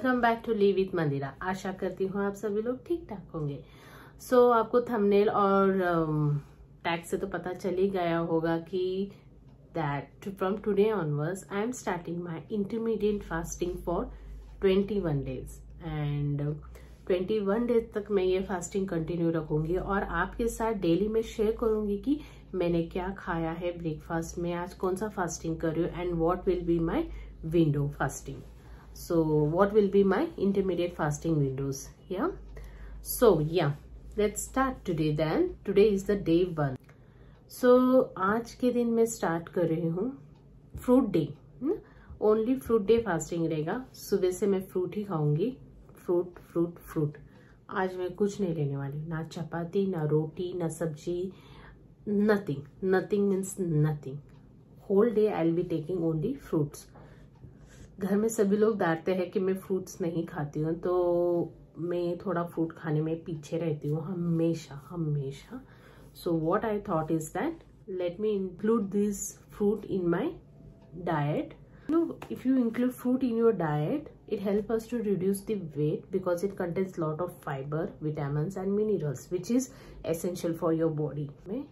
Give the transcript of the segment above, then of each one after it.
Welcome back to live with Mandira. आशा करती हूँ आप सभी लोग ठीक ठाक होंगे। सो आपको थंबनेल और टैग से तो पता चल ही गया होगा कि that from today onwards I am starting my intermediate fasting for 21 days and 21 days तक मैं ये फास्टिंग कंटिन्यू रखूंगी और आपके साथ डेली में शेयर करूंगी कि मैंने क्या खाया है ब्रेकफास्ट में, आज कौन सा फास्टिंग कर रही हूँ and what will be my window fasting. So what will be my intermediate fasting windows? Yeah. So yeah, let's start today then. Today is the day 1. So आज के दिन मैं स्टार्ट कर रही हूँ fruit day. Only fruit day fasting रहेगा. सुबह से मैं फ्रूट ही खाऊंगी. Fruit fruit fruit. आज मैं कुछ नहीं लेने वाली, ना चपाती, ना रोटी, ना सब्जी, nothing. Nothing means nothing. Whole day I will be taking only fruits. घर में सभी लोग डांटते हैं कि मैं फ्रूट्स नहीं खाती हूँ, तो मैं थोड़ा फ्रूट खाने में पीछे रहती हूँ हमेशा हमेशा. So what I thought is that let me include this fruit in my diet. If you include fruit in your diet, it helps us to reduce the weight because it contains lot of fiber, vitamins and minerals which is essential for your body.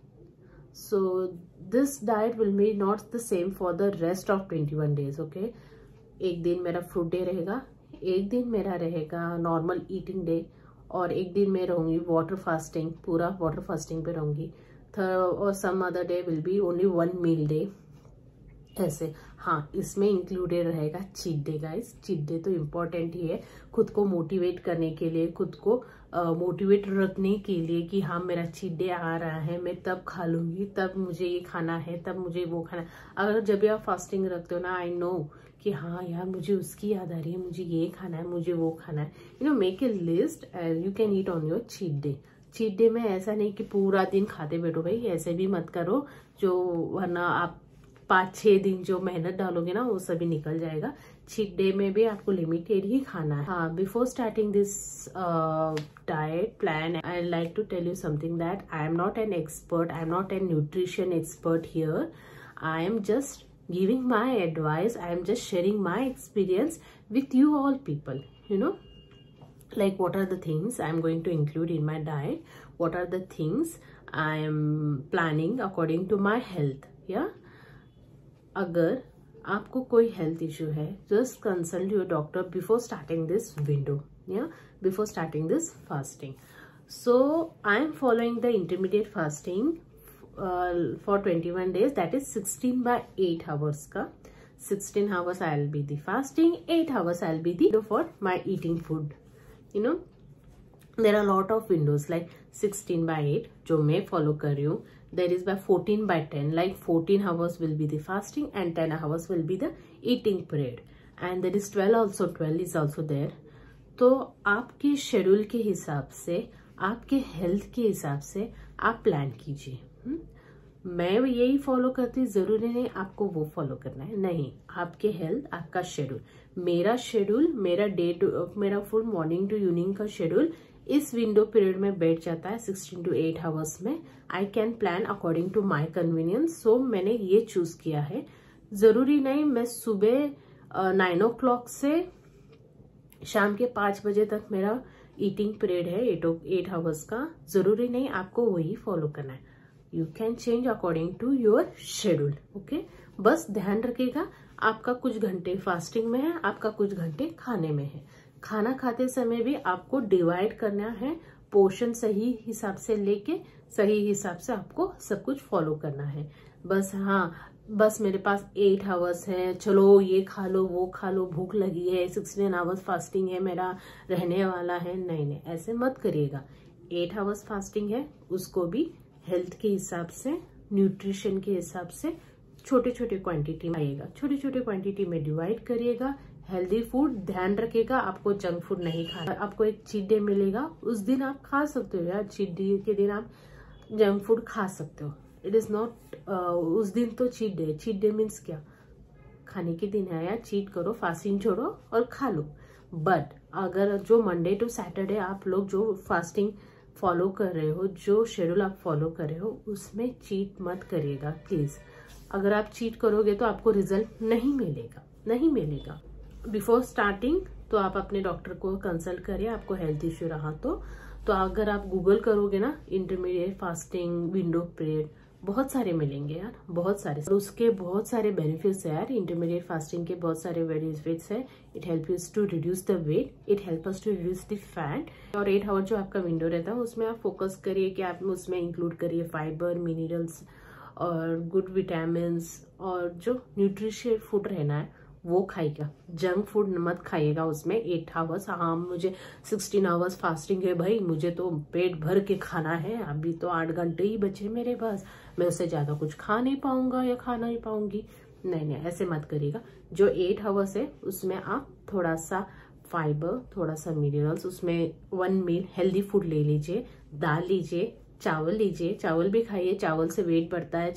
So this diet will be not the same for the rest of 21 days. Okay, एक दिन मेरा fruit day रहेगा, एक दिन मेरा रहेगा normal eating day और एक दिन मैं रहूंगी वाटर फास्टिंग. पूरा वाटर फास्टिंग पे रहूंगी. और some other day will be only 1 meal day. ऐसे हाँ, इसमें इंक्लूडेड रहेगा cheat day. Guys, cheat day तो इम्पोर्टेंट ही है खुद को मोटिवेट करने के लिए, खुद को मोटिवेट रखने के लिए कि हाँ मेरा चीट डे आ रहा है, मैं तब खा लूंगी, तब मुझे ये खाना है, तब मुझे वो खाना है. अगर जब भी आप फास्टिंग रखते हो ना, आई नो कि हाँ यार मुझे उसकी याद आ रही है, मुझे ये खाना है, मुझे वो खाना है. Make a list and you can eat on your cheat day. Cheat day में ऐसा नहीं कि पूरा दिन खाते बैठो भाई, ऐसे भी मत करो, जो वरना आप 5-6 दिन जो मेहनत डालोगे ना वो सभी निकल जाएगा. चीट डे में भी आपको लिमिटेड ही खाना है. हाँ, before starting this diet plan I like to tell you something that I am not an expert, I am not an nutrition expert here. I am just giving my advice. I am just sharing my experience with you all people, like what are the things I am going to include in my diet, what are the things I am planning according to my health. Yeah, अगर आपको कोई health issue है, just consult your doctor before starting this window. Yeah, before starting this fasting. So I am following the intermediate fasting for 21 days, that is 16 by 8 hours का. 16 hours I'll be the fasting, 8 hours I'll be the for my eating food. There are a lot of windows like 16 by 8 जो मैं follow कर रही हूँ. There is by 14 by 10, like 14 hours will be the fasting and 10 hours will be the eating period, and there is 12 is also there. तो आपके schedule के हिसाब से, आपके हेल्थ के हिसाब से आप प्लान कीजिए. मैं यही फॉलो करती, जरूरी नहीं आपको वो फॉलो करना है. नहीं, आपके हेल्थ, आपका शेड्यूल. मेरा शेड्यूल, मेरा डे टू, मेरा फुल मॉर्निंग टू इवनिंग का शेड्यूल इस विंडो पीरियड में बैठ जाता है 16 to 8 आवर्स में. I can plan according to my convenience. So मैंने ये चूज किया है. जरूरी नहीं मैं सुबह 9 o'clock से शाम के 5 बजे तक मेरा ईटिंग पीरियड है 8 आवर्स का. जरूरी नहीं आपको वही फॉलो करना है. You can change according to your schedule. Okay, बस ध्यान रखिएगा आपका कुछ घंटे फास्टिंग में है, आपका कुछ घंटे खाने में है. खाना खाते समय भी आपको डिवाइड करना है, पोर्शन सही हिसाब से लेके सही हिसाब से आपको सब कुछ फॉलो करना है. बस हाँ, बस मेरे पास 8 आवर्स है, चलो ये खा लो वो खा लो, भूख लगी है, 16 आवर्स फास्टिंग है मेरा रहने वाला है. नहीं, ऐसे मत करिएगा. 8 आवर्स फास्टिंग है, उसको भी हेल्थ के हिसाब से, न्यूट्रिशन के हिसाब से छोटे छोटे क्वांटिटी में आएगा. छोटे छोटे क्वांटिटी में डिवाइड करिएगा. हेल्दी फूड ध्यान रखिएगा, आपको जंक फूड नहीं खाना. आपको एक चीट डे मिलेगा, उस दिन आप खा सकते हो यार. चीट डे के दिन आप जंक फूड खा सकते हो. इट इज नॉट उस दिन तो cheat day. Cheat day means क्या, खाने के दिन है यार, चीट करो, फास्टिंग छोड़ो और खा लो. बट अगर जो मंडे टू सैटरडे आप लोग जो फास्टिंग फॉलो कर रहे हो, जो शेड्यूल आप फॉलो कर रहे हो, उसमें चीट मत करिएगा प्लीज. अगर आप चीट करोगे तो आपको रिजल्ट नहीं मिलेगा. बिफोर स्टार्टिंग तो आप अपने डॉक्टर को कंसल्ट करिए, आपको हेल्थ इश्यू रहा तो अगर आप गूगल करोगे ना इंटरमीडिएट फास्टिंग विंडो पीरियड, बहुत सारे मिलेंगे यार, बहुत सारे, और उसके बहुत सारे बेनिफिट्स है यार। इंटरमीडिएट फास्टिंग के बहुत सारे बेनिफिट्स है। It help us to reduce the weight, it help us to reduce the fat. और 8 आवर जो आपका विंडो रहता है उसमें आप फोकस करिए कि आप उसमें इंक्लूड करिए फाइबर, मिनरल्स और गुड विटामिन और जो न्यूट्रिशियस फूड रहना है वो खाइएगा। जंक फूड मत खाइएगा उसमें 8 आवर्स। हाँ मुझे 16 आवर्स फास्टिंग है भाई, मुझे तो पेट भर के खाना है, अभी तो 8 घंटे ही बचे मेरे पास, मैं उससे ज्यादा कुछ खा नहीं पाऊंगा या खा नहीं पाऊंगी। नहीं, ऐसे मत करिएगा। जो 8 आवर्स है उसमें आप थोड़ा सा फाइबर, थोड़ा सा मिनरल्स, उसमें 1 मील हेल्दी फूड ले लीजिए। दाल लीजिए, चावल लीजिए, चावल भी खाइए, चावल से वेट बढ़ता है,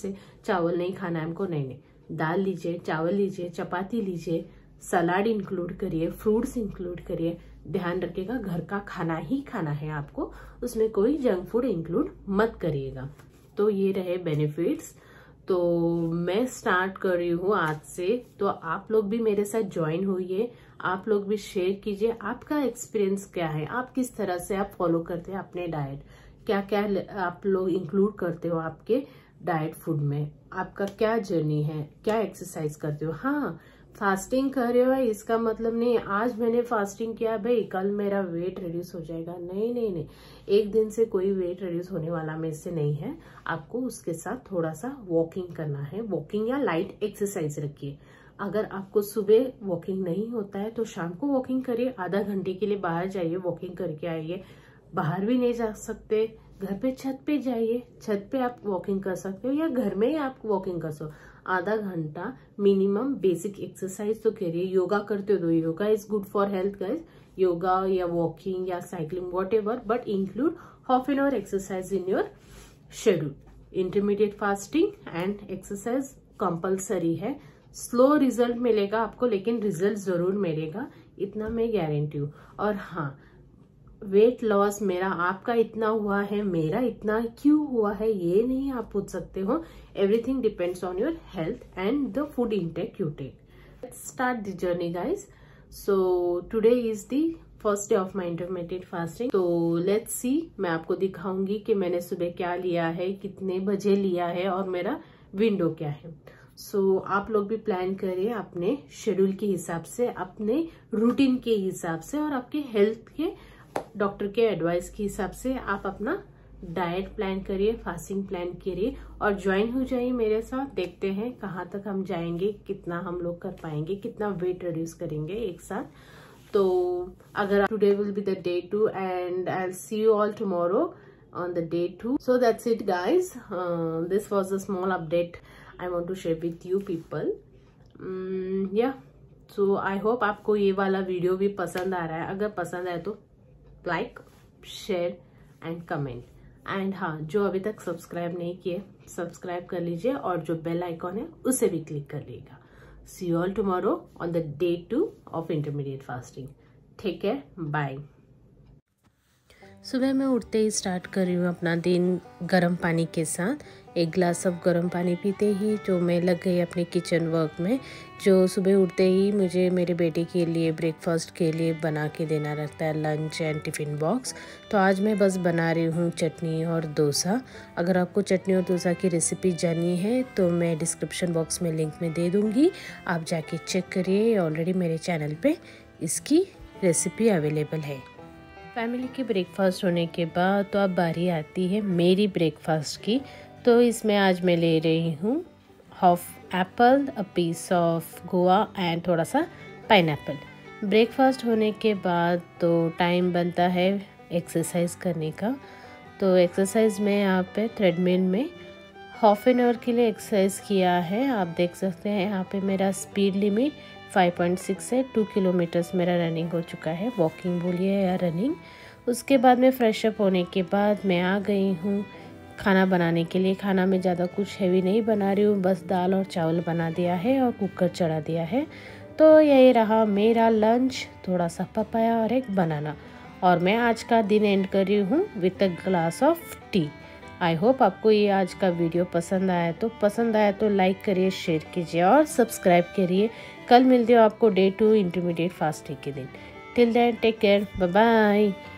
चावल नहीं खाना है हमको, नहीं। दाल लीजिए, चावल लीजिए, चपाती लीजिए, सलाद इंक्लूड करिए, फ्रूट्स इंक्लूड करिए। ध्यान रखिएगा घर का खाना ही खाना है आपको, उसमें कोई जंक फूड इंक्लूड मत करिएगा। तो ये रहे बेनिफिट्स। तो मैं स्टार्ट कर रही हूँ आज से, तो आप लोग भी मेरे साथ ज्वाइन होइए, आप लोग भी शेयर कीजिए आपका एक्सपीरियंस क्या है, आप किस तरह से आप फॉलो करते हैं अपने डाइट, क्या क्या आप लोग इंक्लूड करते हो आपके डाइट फूड में, आपका क्या जर्नी है, क्या एक्सरसाइज करते हो। हाँ फास्टिंग कर रहे हो इसका मतलब नहीं आज मैंने फास्टिंग किया भाई कल मेरा वेट रिड्यूस हो जाएगा, नहीं। एक दिन से कोई वेट रिड्यूस होने वाला में से नहीं है। आपको उसके साथ थोड़ा सा वॉकिंग करना है, वॉकिंग या लाइट एक्सरसाइज रखिए। अगर आपको सुबह वॉकिंग नहीं होता है तो शाम को वॉकिंग करिए, आधा घंटे के लिए बाहर जाइए, वॉकिंग करके आइए। बाहर भी नहीं जा सकते, घर पे छत पे जाइए, छत पे आप वॉकिंग कर सकते हो या घर में ही आप वॉकिंग कर सकते हो। आधा घंटा मिनिमम बेसिक एक्सरसाइज तो करिए। योगा करते हो तो yoga is good for health guys, yoga या वॉकिंग या cycling whatever, but include half an hour exercise in your schedule. Intermediate fasting and exercise compulsory है। स्लो रिजल्ट मिलेगा आपको, लेकिन रिजल्ट जरूर मिलेगा, इतना मैं गारंटी हूँ। और हाँ वेट लॉस मेरा आपका इतना हुआ है, मेरा इतना क्यों हुआ है ये नहीं आप पूछ सकते हो। Everything depends on your health and the food intake you take. Let's start the journey guys. So today is the first day of my intermediate fasting. तो लेट्स सी, मैं आपको दिखाऊंगी कि मैंने सुबह क्या लिया है, कितने बजे लिया है और मेरा विंडो क्या है। सो आप लोग भी प्लान करिए अपने शेड्यूल के हिसाब से, अपने रूटीन के हिसाब से और आपके हेल्थ के डॉक्टर के एडवाइस के हिसाब से आप अपना डाइट प्लान करिए, फास्टिंग प्लान करिए और ज्वाइन हो जाइए मेरे साथ। देखते हैं कहाँ तक हम जाएंगे, कितना हम लोग कर पाएंगे, कितना वेट रिड्यूस करेंगे एक साथ। तो अगर today will be the day 2 and I will see you all tomorrow on the day 2. So that's it guys, this was a small update I want to share with you people. Yeah, so I hope आपको ये वाला video भी पसंद आ रहा है। अगर पसंद आए तो like, share and comment. And हाँ जो अभी तक सब्सक्राइब नहीं किए सब्सक्राइब कर लीजिए और जो बेल आइकॉन है उसे भी क्लिक कर लीजिएगा। See you all tomorrow on the day 2 of intermediate fasting. Take care, bye. सुबह मैं उठते ही स्टार्ट कर रही हूँ अपना दिन गर्म पानी के साथ। एक ग्लास ऑफ गर्म पानी पीते ही जो मैं लग गई अपने किचन वर्क में। जो सुबह उठते ही मुझे मेरे बेटे के लिए ब्रेकफास्ट के लिए बना के देना रहता है, लंच एंड टिफ़िन बॉक्स। तो आज मैं बस बना रही हूँ चटनी और डोसा। अगर आपको चटनी और डोसा की रेसिपी जाननी है तो मैं डिस्क्रिप्शन बॉक्स में लिंक में दे दूँगी, आप जाके चेक करिए। ऑलरेडी मेरे चैनल पर इसकी रेसिपी अवेलेबल है। फैमिली के ब्रेकफास्ट होने के बाद तो अब बारी आती है मेरी ब्रेकफास्ट की। तो इसमें आज मैं ले रही हूँ half apple, a piece of guava and थोड़ा सा पाइनएप्पल। ब्रेकफास्ट होने के बाद तो टाइम बनता है एक्सरसाइज करने का। तो एक्सरसाइज में यहाँ पे थ्रेडमिल में हाफ एन आवर के लिए एक्सरसाइज किया है। आप देख सकते हैं यहाँ पे मेरा स्पीड लिमिट 5.6 है। 2 किलोमीटर्स मेरा रनिंग हो चुका है, वॉकिंग बोलिए या रनिंग। उसके बाद में फ्रेश अप होने के बाद मैं आ गई हूँ खाना बनाने के लिए। खाना में ज़्यादा कुछ हैवी नहीं बना रही हूँ, बस दाल और चावल बना दिया है और कुकर चढ़ा दिया है। तो यही रहा मेरा लंच, थोड़ा सा पपाया और एक बनाना। और मैं आज का दिन एंड कर रही हूँ with a glass of tea. I hope आपको ये आज का वीडियो पसंद आया तो लाइक करिए, शेयर कीजिए और सब्सक्राइब करिए। कल मिलते हो आपको डे 2 इंटरमीडिएट फास्टिंग के दिन। Till then take care, bye bye.